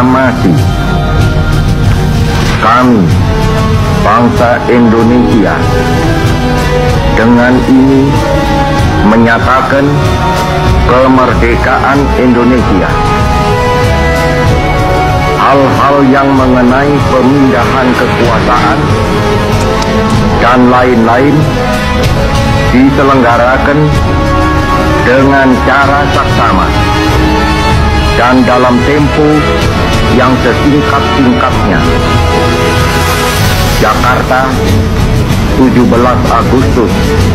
proklamasi kami, bangsa Indonesia, dengan ini menyatakan kemerdekaan Indonesia. Hal-hal yang mengenai pemindahan kekuasaan dan lain-lain diselenggarakan dengan cara saksama dan dalam tempo yang sesingkat-singkatnya. Jakarta, 17 Agustus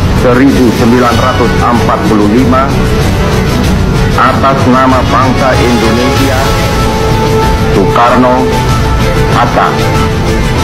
1945, atas nama bangsa Indonesia, Soekarno, Hatta.